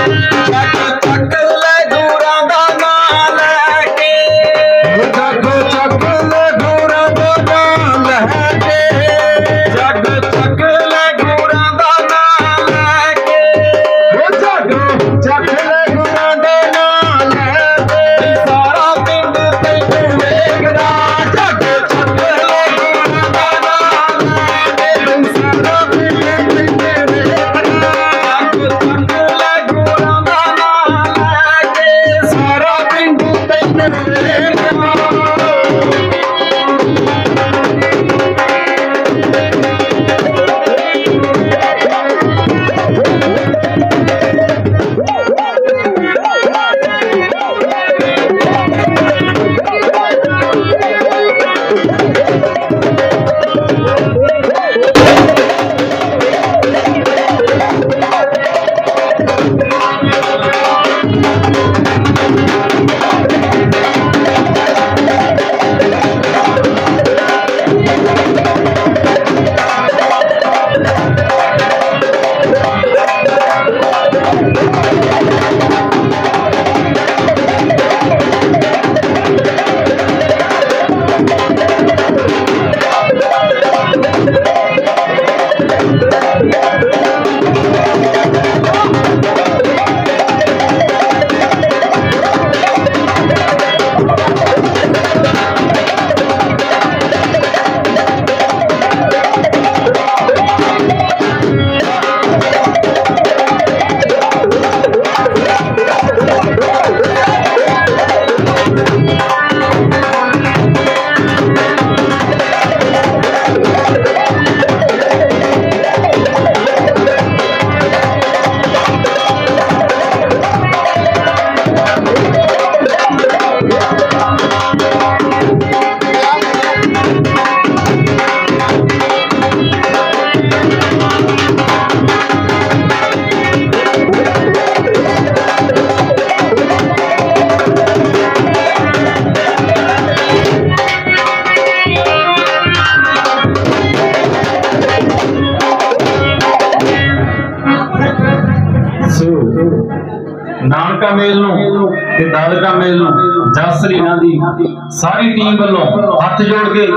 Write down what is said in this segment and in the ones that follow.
नानका mail ते दादका mail जसरी दी सारी टीम वालों हाथ जोड़ के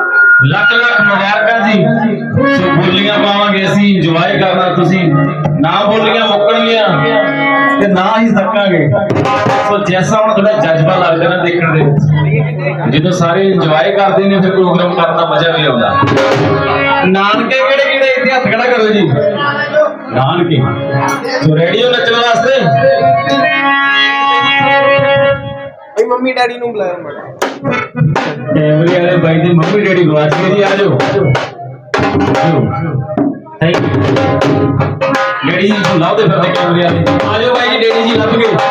लख लख मुबारक जी। सो बोलियां पावांगे असीं इंजॉय करना, तुसीं ना बोलियां मुक्कणगियां ते ना ही थकांगे। सो जैसा हुण थोड़ा जज्बा लगदा ना देखण दे, ਜਦੋਂ सारे इंजॉय करते हैं फिर प्रोग्राम करना मजा भी आता। नानके किहड़े किहड़े इत्थे हत्थ खड़ा करो जी। नानके तो रेडियो नचने वास्ते मम्मी डैडी नूं बुलाया मैडम। कैमरे वाले भाई दी मम्मी डैडी गवाच गए जी। आ जाओ थैंक यू डैडी जी को लाओ दे फिर कैमरे वाले। आ जाओ भाई जी, डैडी जी लभ गए।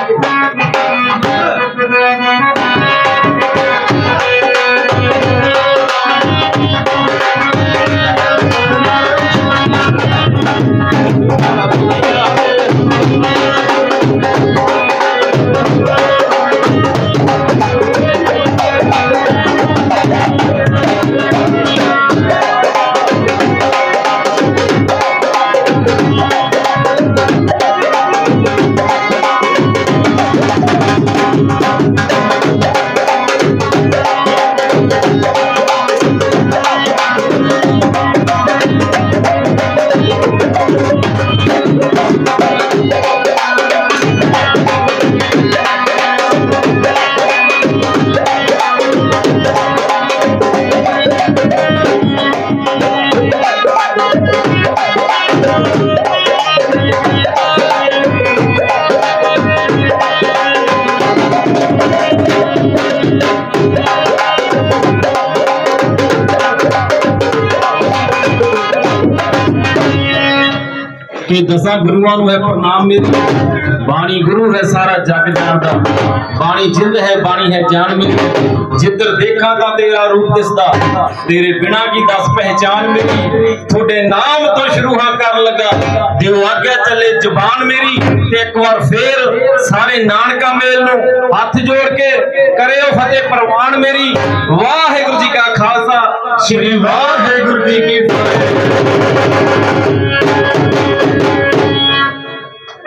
कि दसा गुरुआं नूं है प्रणाम मेरी। बाणी गुरु है सारा जग जानदा, बाणी जिंद है बाणी है जान मेरी। जिधर देखा ता तेरा रूप दिसदा, तेरे बिना की दस पहचान मेरी। थोड़े नाम तो शुरू हाँ कर लगा, दिओ आगे चले जुबान मेरी। ते एक बार फिर सारे नानका मेल नूं हाथ जोड़ के करियो फतेह प्रवान मेरी। वाहिगुरू जी का खालसा, श्री वाहिगुरू जी की फतेह।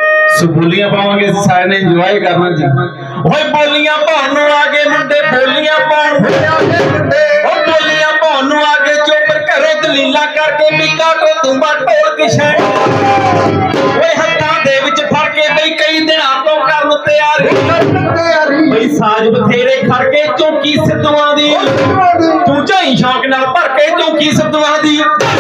सो बोलियां पावांगे सारे ने एंजॉय करना जी। ओए बोलियां पाउन नूं आगे मुंडे बोलियां पाउन ओ बोलियां पाउन नूं आगे चोपर घरों दलीला करके बिका को तुंबा ढोल किशैन ओए हत्थां दे विच फड़ के बई कई दिनां तो करन तैयारी बई साज बथेरे खड़ के चौकी सिद्धूआं दी तू झाई शौक नाल भर के चौकी सिद्धूआं दी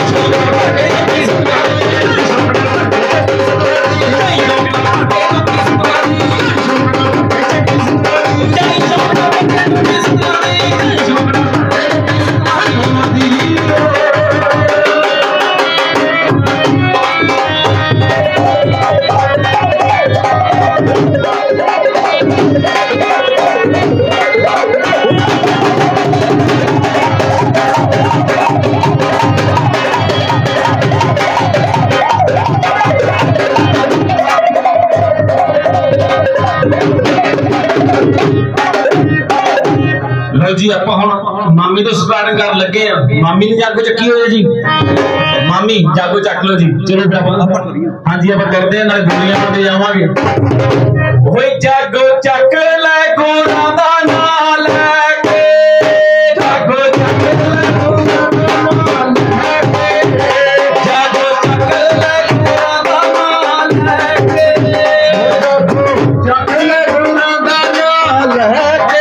जी आप मामी तो स्टार्टिंग कर लगे हैं। मामी ने जागो चक्की हो जी, मामी जागो चक लो जी। चलो हाँ जी आप करते हैं नाले दुनिया में जावांगे। ओए जागो चक ले गोरा दा नाल लेके जागो चक ले गोरा दा नाल लेके जागो चक ले गोरा दा नाल लेके जागो चक ले गोरा दा नाल लेके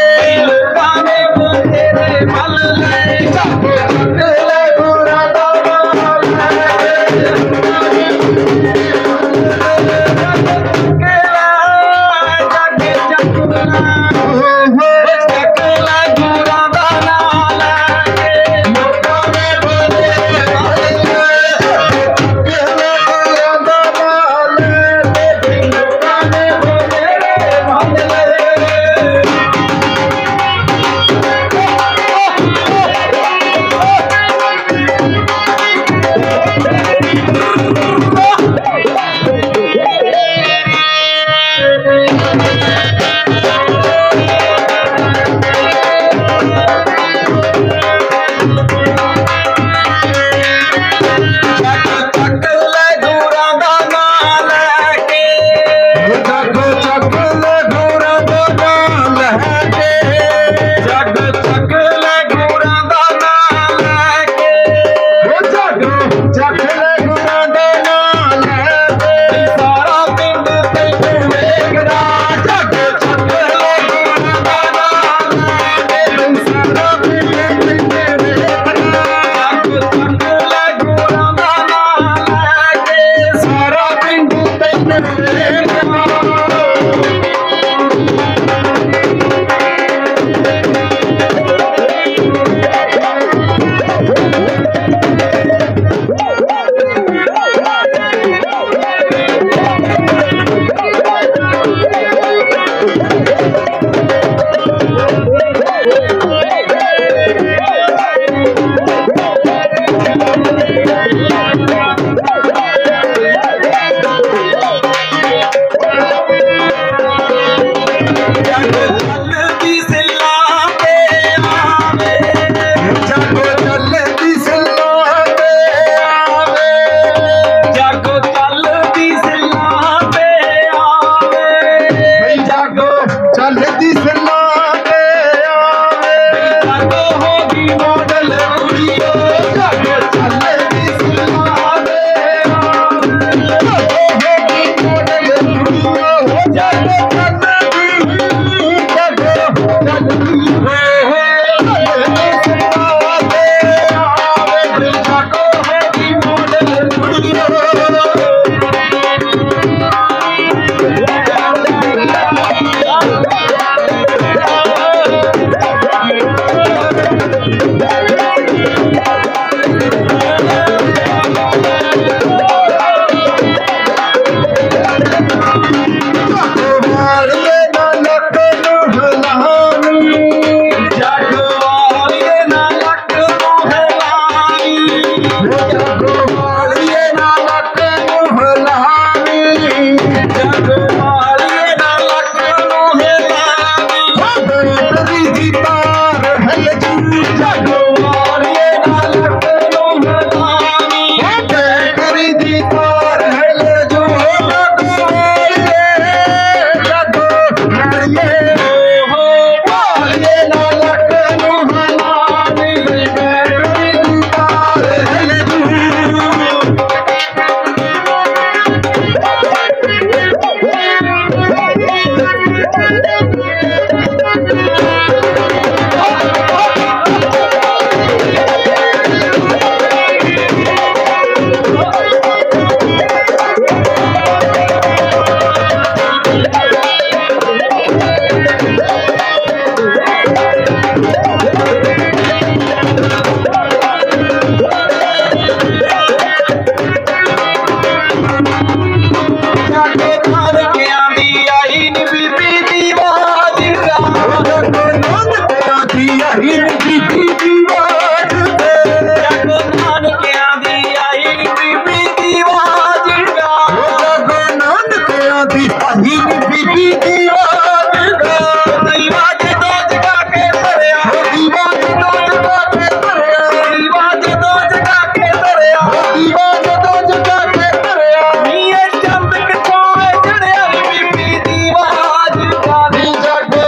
दी आई नी बीबी दी आवाज जागो नानकियां दी आई नी बीबी दी आवाज जागो नानकियां दी आई नी बीबी दी आवाज जागो नानकियां दी आई नी बीबी दी आवाज दीवा जदों जगा के धरिया दीवा जदों जगा के धरिया दीवा जदों जगा के धरिया दीवा जदों जगा के धरिया नीए चंद किथों चढ़िया बीबी दी आवाज नी जागो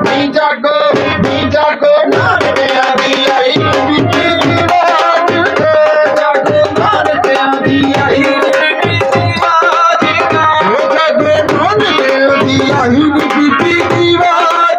नानकियां दी आई बीबी दी आवाज जागो नानकियां दी आई बीबी दी आवाज जागो नानकियां दी आई बीबी दी आवाज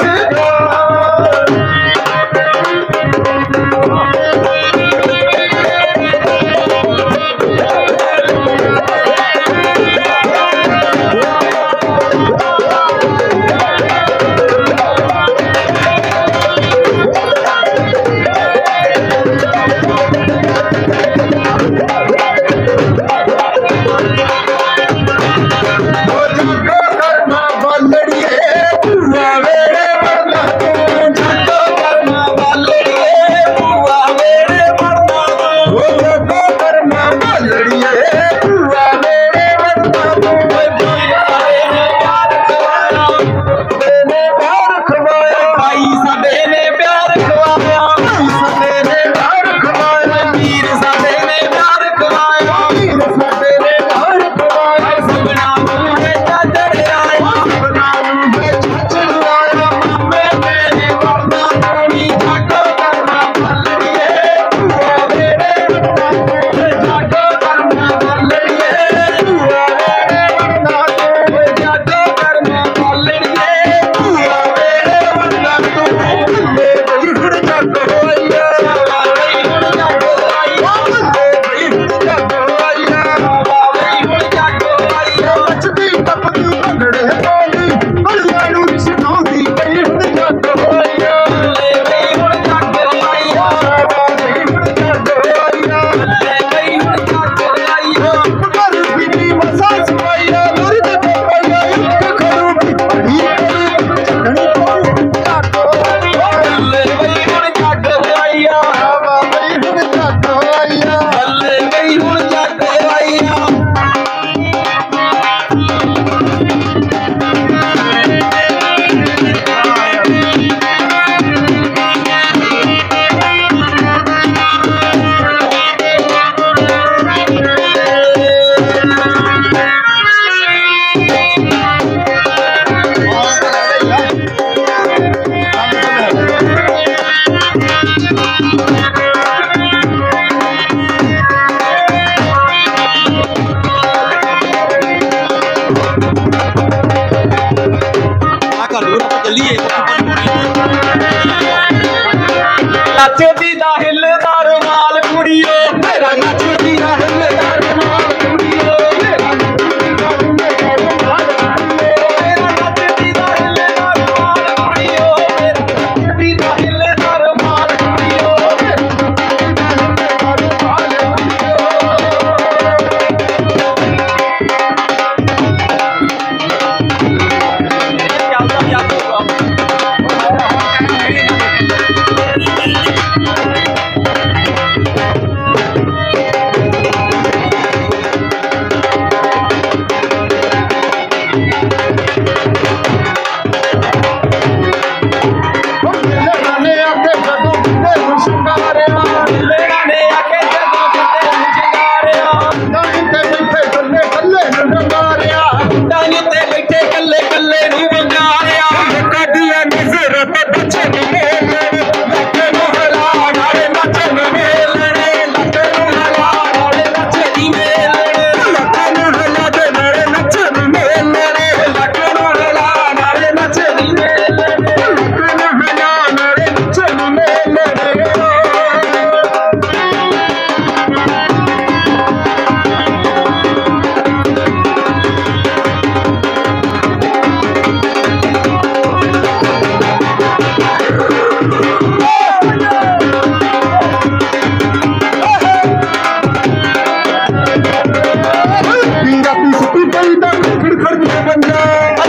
नचदी दा हिलदार माल कुड़ियो मेरा नचदी दा हिलदार माल कुड़ियो मेरा नचदी दा हिलदार माल कुड़ियो मेरा नचदी दा हिलदार माल कुड़ियो मेरा नचदी दा हिलदार माल कुड़ियो मेरा नचदी दा हिलदार माल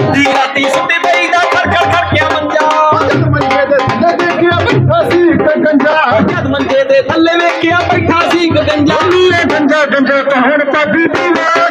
ਅੱਧੀ ਰਾਤੀ ਸੁੱਤੇ ਪਈ ਦਾ ਖੜਕਿਆ ਮੰਜਾ ਜਦ ਮੰਜੇ ਦੇ ਥੱਲੇ ਦੇਖਿਆ ਬੈਠਾ ਸੀ ਇੱਕ ਗੰਜਾ ਜਦ ਮੰਜੇ ਦੇ ਥੱਲੇ ਵੇਖਿਆ ਬੈਠਾ ਸੀ ਇੱਕ ਗੰਜਾ ਗੰਜਾ ਗੰਜਾ ਕਹਣ ਪਾਬੀ ਦੀ